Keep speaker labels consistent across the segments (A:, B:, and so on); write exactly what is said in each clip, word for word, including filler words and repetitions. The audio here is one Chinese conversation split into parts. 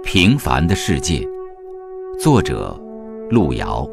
A: 平凡的世界，作者路遥。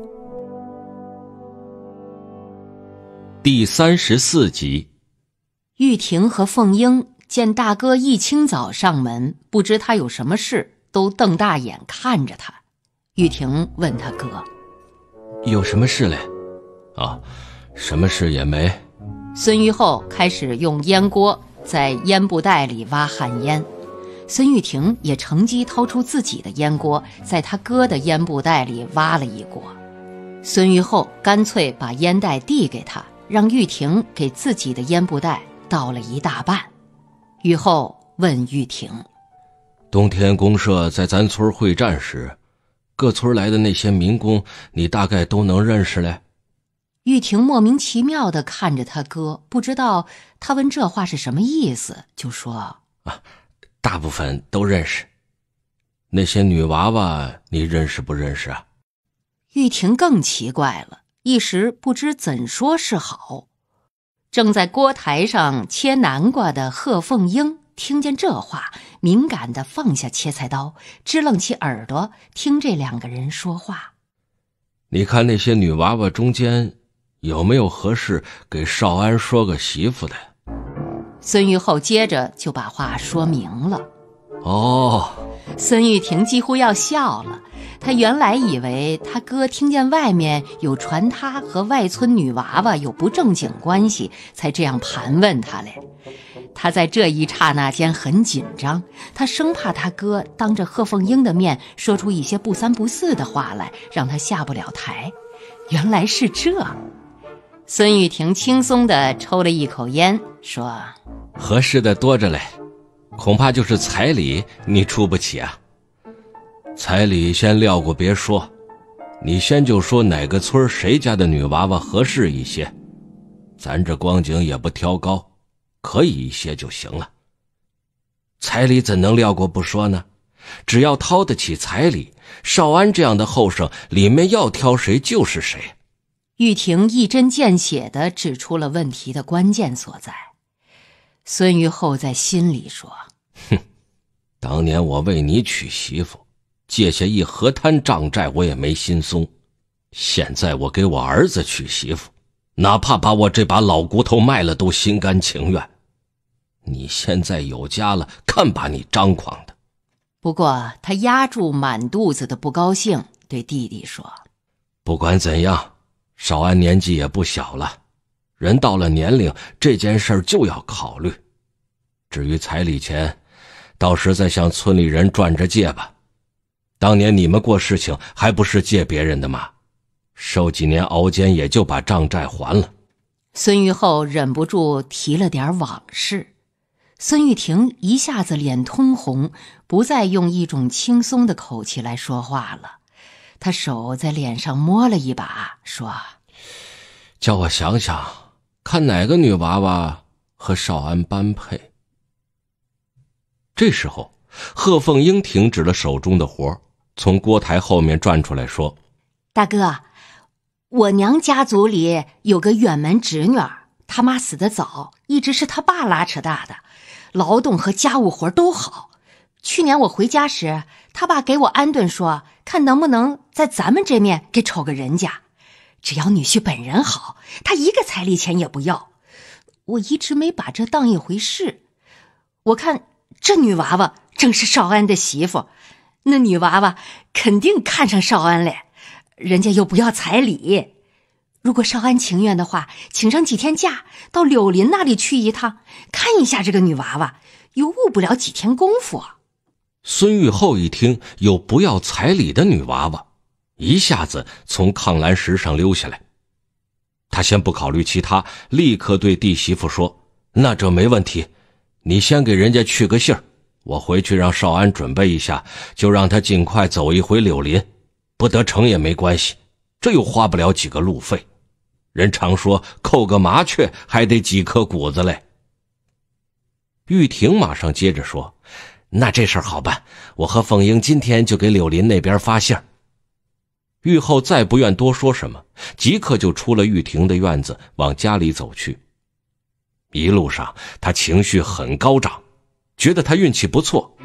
A: 第三十四集。
B: 玉婷和凤英见大哥一清早上门，不知他有什么事，都瞪大眼看着他。玉婷问他哥：
C: 有什么事嘞？啊，什么事也没。
B: 孙玉厚开始用烟锅在烟布袋里挖旱烟，孙玉婷也乘机掏出自己的烟锅，在他哥的烟布袋里挖了一锅。孙玉厚干脆把烟袋递给他，让玉婷给自己的烟布袋倒了一大半。玉厚问玉婷：
C: 冬天公社在咱村会战时，各村来的那些民工，你大概都能认识嘞？
B: 玉婷莫名其妙地看着他哥，不知道他问这话是什么意思，就说：
C: 啊，大部分都认识。那些女娃娃你认识不认识啊？
B: 玉婷更奇怪了，一时不知怎说是好。正在锅台上切南瓜的贺凤英听见这话，敏感地放下切菜刀，支棱起耳朵听这两个人说话。
C: 你看那些女娃娃中间有没有合适给少安说个媳妇的？
B: 孙玉厚接着就把话说明了。
C: 哦，
B: 孙玉婷几乎要笑了，她原来以为他哥听见外面有传他和外村女娃娃有不正经关系，才这样盘问他嘞。他在这一刹那间很紧张，他生怕他哥当着贺凤英的面说出一些不三不四的话来，让他下不了台。原来是这。孙玉婷轻松地抽了一口烟，说：
C: 合适的多着嘞，恐怕就是彩礼你出不起啊。彩礼先撂过别说，你先就说哪个村谁家的女娃娃合适一些，咱这光景也不挑高，可以一些就行了。彩礼怎能撂过不说呢？只要掏得起彩礼，少安这样的后生里面要挑谁就是谁。
B: 玉婷一针见血地指出了问题的关键所在。孙玉厚在心里说：
C: 哼，当年我为你娶媳妇，借下一河滩账债我也没心松，现在我给我儿子娶媳妇，哪怕把我这把老骨头卖了都心甘情愿。你现在有家了，看把你张狂的。
B: 不过他压住满肚子的不高兴，对弟弟说：
C: 不管怎样，少安年纪也不小了，人到了年龄，这件事就要考虑。至于彩礼钱，到时再向村里人赚着借吧。当年你们过事情还不是借别人的吗？受几年熬煎也就把账债还了。
B: 孙玉厚忍不住提了点往事。孙玉婷一下子脸通红，不再用一种轻松的口气来说话了。他手在脸上摸了一把，说：
C: 叫我想想，看哪个女娃娃和少安般配。这时候贺凤英停止了手中的活，从锅台后面转出来说：
D: 大哥，我娘家族里有个远门侄女儿，他妈死得早，一直是他爸拉扯大的，劳动和家务活都好。去年我回家时，他爸给我安顿说，看能不能在咱们这面给瞅个人家，只要女婿本人好，他一个彩礼钱也不要。我一直没把这当一回事。我看这女娃娃正是少安的媳妇，那女娃娃肯定看上少安嘞，人家又不要彩礼。如果少安情愿的话，请上几天假，到柳林那里去一趟，看一下这个女娃娃，又误不了几天功夫。
C: 孙玉厚一听有不要彩礼的女娃娃，一下子从炕栏石上溜下来。他先不考虑其他，立刻对弟媳妇说：那这没问题，你先给人家去个信儿，我回去让少安准备一下，就让他尽快走一回柳林，不得成也没关系，这又花不了几个路费。人常说扣个麻雀还得几颗谷子嘞。玉婷马上接着说：那这事儿好办，我和凤英今天就给柳林那边发信儿。玉厚再不愿多说什么，即刻就出了玉婷的院子，往家里走去。一路上他情绪很高涨，觉得他运气不错，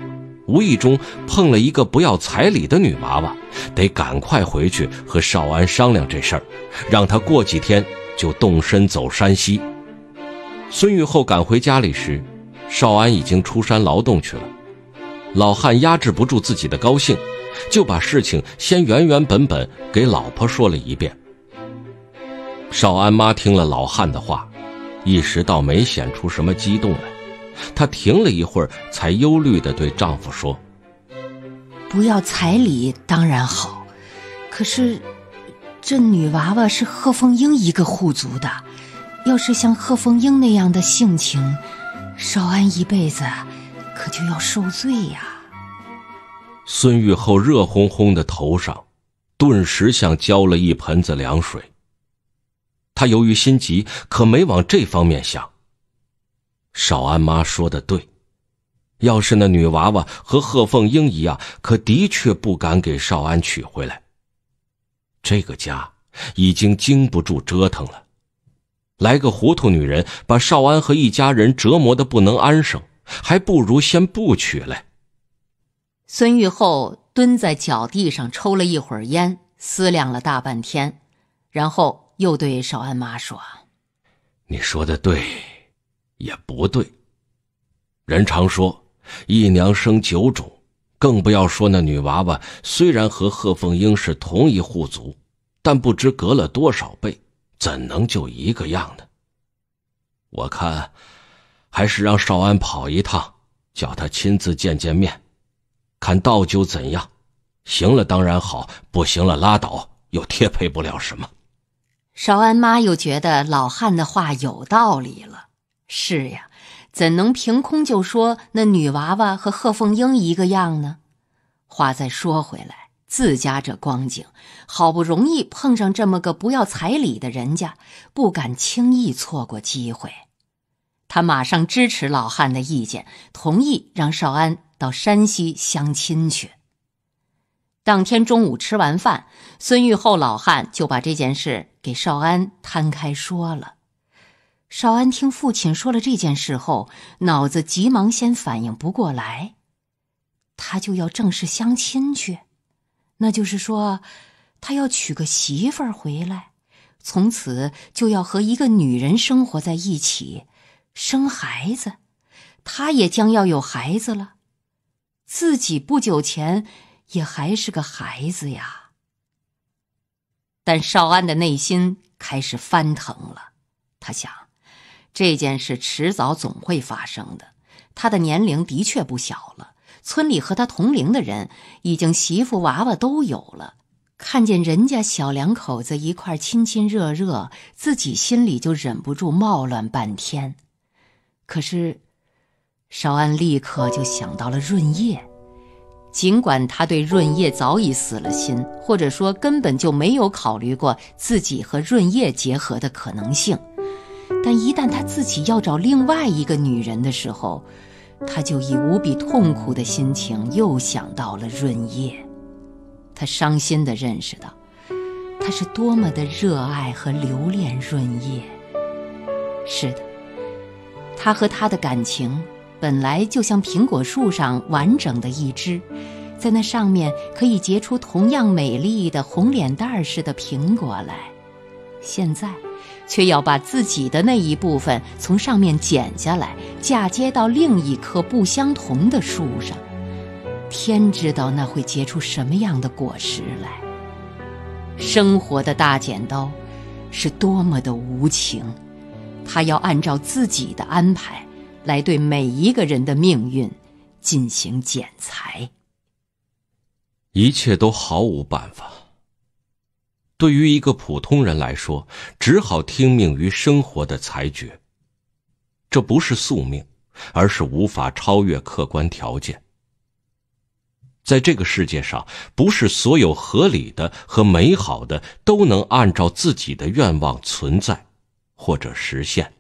C: 无意中碰了一个不要彩礼的女娃娃，得赶快回去和少安商量这事儿，让他过几天就动身走山西。孙玉厚赶回家里时，少安已经出山劳动去了。老汉压制不住自己的高兴，就把事情先原原本本给老婆说了一遍。少安妈听了老汉的话，一时倒没显出什么激动来。她停了一会儿，才忧虑地对丈夫说：
D: 不要彩礼当然好，可是这女娃娃是贺凤英一个户族的，要是像贺凤英那样的性情，少安一辈子可就要受罪呀。
C: 孙玉厚热烘烘的头上顿时像浇了一盆子凉水。他由于心急，可没往这方面想。少安妈说的对，要是那女娃娃和贺凤英一样，可的确不敢给少安娶回来。这个家已经经不住折腾了，来个糊涂女人把少安和一家人折磨得不能安生，还不如先不娶来。
B: 孙玉厚蹲在脚地上抽了一会儿烟，思量了大半天，然后又对少安妈说：
C: 你说的对也不对，人常说一娘生九种，更不要说那女娃娃虽然和贺凤英是同一户族，但不知隔了多少辈，怎能就一个样呢？我看还是让少安跑一趟，叫他亲自见见面，看道究怎样，行了当然好，不行了拉倒，又贴赔不了什么。
B: 少安妈又觉得老汉的话有道理了。是呀，怎能凭空就说那女娃娃和贺凤英一个样呢？话再说回来，自家这光景，好不容易碰上这么个不要彩礼的人家，不敢轻易错过机会。他马上支持老汉的意见，同意让少安到山西相亲去。当天中午吃完饭，孙玉厚老汉就把这件事给少安摊开说了。少安听父亲说了这件事后，脑子急忙先反应不过来，他就要正式相亲去，那就是说他要娶个媳妇儿回来，从此就要和一个女人生活在一起，生孩子，他也将要有孩子了，自己不久前也还是个孩子呀。但少安的内心开始翻腾了，他想这件事迟早总会发生的，他的年龄的确不小了，村里和他同龄的人已经媳妇娃娃都有了，看见人家小两口子一块亲亲热热，自己心里就忍不住冒乱半天。可是少安立刻就想到了润叶，尽管他对润叶早已死了心，或者说根本就没有考虑过自己和润叶结合的可能性，但一旦他自己要找另外一个女人的时候，他就以无比痛苦的心情又想到了润叶。他伤心地认识到，他是多么的热爱和留恋润叶。是的，他和他的感情本来就像苹果树上完整的一枝，在那上面可以结出同样美丽的红脸蛋似的苹果来，现在却要把自己的那一部分从上面剪下来，嫁接到另一棵不相同的树上，天知道那会结出什么样的果实来。生活的大剪刀是多么的无情，它要按照自己的安排来对每一个人的命运进行剪裁。
C: 一切都毫无办法。对于一个普通人来说，只好听命于生活的裁决。这不是宿命，而是无法超越客观条件。在这个世界上，不是所有合理的和美好的都能按照自己的愿望存在或者实现。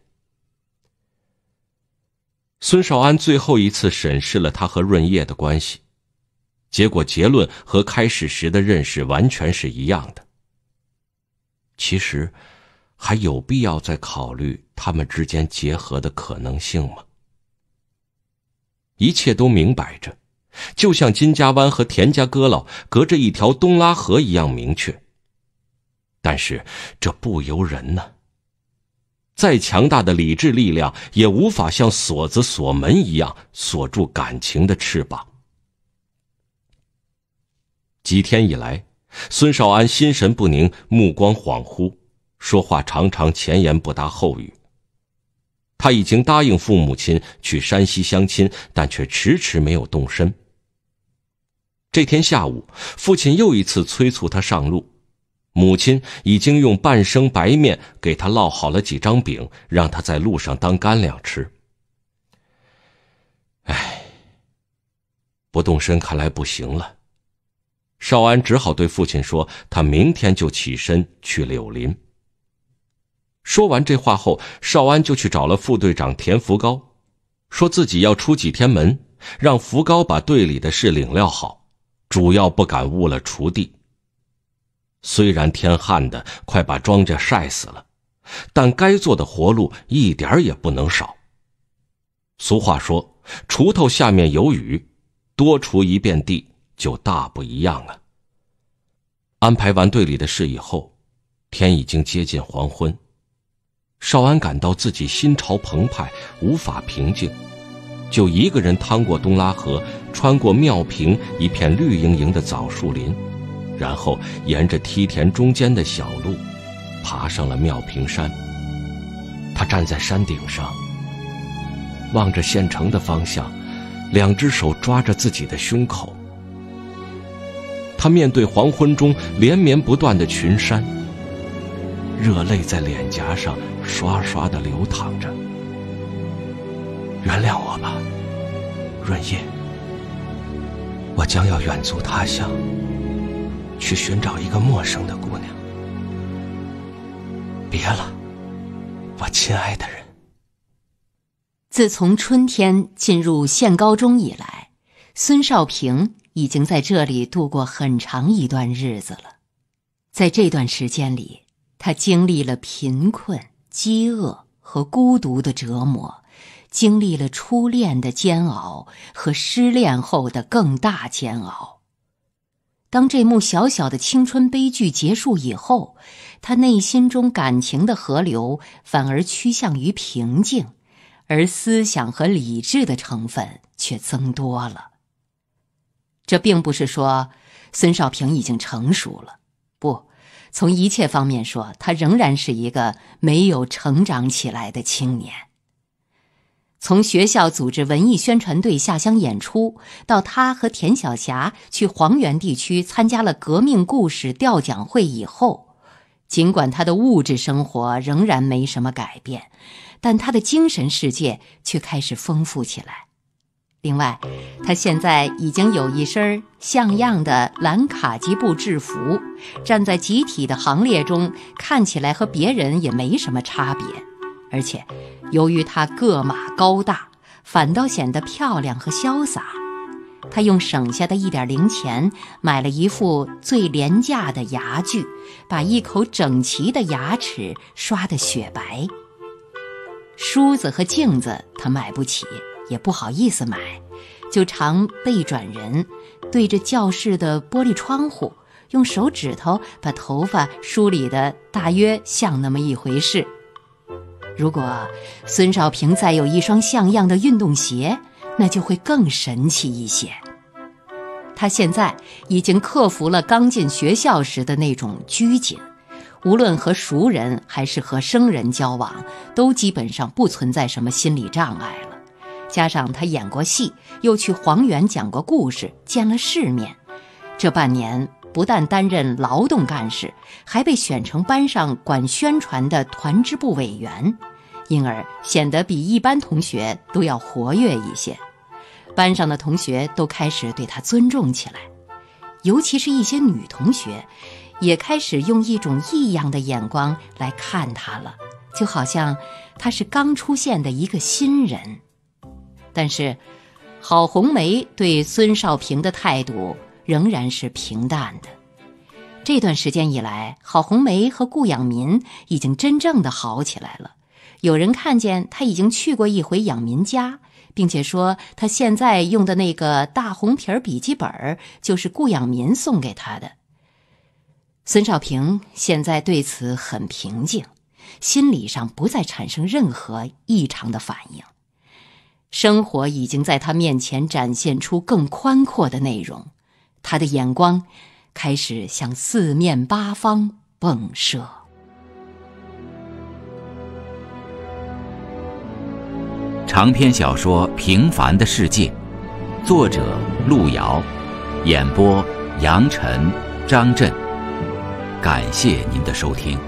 C: 孙少安最后一次审视了他和润叶的关系，结果结论和开始时的认识完全是一样的。其实还有必要再考虑他们之间结合的可能性吗？一切都明摆着， 就像金家湾和田家阁老隔着一条东拉河一样明确。但是这不由人呢，再强大的理智力量也无法像锁子锁门一样锁住感情的翅膀。几天以来，孙少安心神不宁，目光恍惚，说话常常前言不搭后语。他已经答应父母亲去山西相亲，但却迟迟没有动身。这天下午，父亲又一次催促他上路，母亲已经用半生白面给他烙好了几张饼，让他在路上当干粮吃。唉，不动身看来不行了。少安只好对父亲说，他明天就起身去柳林。说完这话后，少安就去找了副队长田福高，说自己要出几天门，让福高把队里的事领料好，主要不敢误了锄地。虽然天旱的快把庄稼晒死了，但该做的活路一点也不能少。俗话说，锄头下面有雨，多锄一遍地就大不一样了。安排完队里的事以后，天已经接近黄昏。少安感到自己心潮澎湃，无法平静，就一个人趟过东拉河，穿过庙坪一片绿莹莹的枣树林，然后沿着梯田中间的小路爬上了庙坪山。他站在山顶上，望着县城的方向，两只手抓着自己的胸口。他面对黄昏中连绵不断的群山，热泪在脸颊上刷刷地流淌着。原谅我吧，润叶，我将要远足他乡，去寻找一个陌生的姑娘。别了，我亲爱的人。
B: 自从春天进入县高中以来，孙少平已经在这里度过很长一段日子了。在这段时间里，他经历了贫困、饥饿和孤独的折磨，经历了初恋的煎熬和失恋后的更大煎熬。当这幕小小的青春悲剧结束以后，他内心中感情的河流反而趋向于平静，而思想和理智的成分却增多了。这并不是说孙少平已经成熟了，不，从一切方面说，他仍然是一个没有成长起来的青年。从学校组织文艺宣传队下乡演出，到他和田晓霞去黄原地区参加了革命故事调讲会以后，尽管他的物质生活仍然没什么改变，但他的精神世界却开始丰富起来。另外，他现在已经有一身像样的蓝卡其布制服，站在集体的行列中，看起来和别人也没什么差别。而且，由于他个马高大，反倒显得漂亮和潇洒。他用省下的一点零钱买了一副最廉价的牙具，把一口整齐的牙齿刷得雪白。梳子和镜子他买不起，也不好意思买，就常背转人，对着教室的玻璃窗户，用手指头把头发梳理得大约像那么一回事。如果孙少平再有一双像样的运动鞋，那就会更神气一些。他现在已经克服了刚进学校时的那种拘谨，无论和熟人还是和生人交往，都基本上不存在什么心理障碍了。加上他演过戏，又去黄原讲过故事，见了世面，这半年不但担任劳动干事，还被选成班上管宣传的团支部委员，因而显得比一般同学都要活跃一些。班上的同学都开始对他尊重起来，尤其是一些女同学，也开始用一种异样的眼光来看他了，就好像他是刚出现的一个新人。但是郝红梅对孙少平的态度仍然是平淡的。这段时间以来，郝红梅和顾养民已经真正的好起来了。有人看见他已经去过一回养民家， 并且说他现在用的那个大红皮儿笔记本就是顾养民送给他的。孙少平现在对此很平静，心理上不再产生任何异常的反应。生活已经在他面前展现出更宽阔的内容，他的眼光开始向四面八方迸射。
A: 长篇小说《平凡的世界》，作者路遥，演播杨晨、张震。感谢您的收听。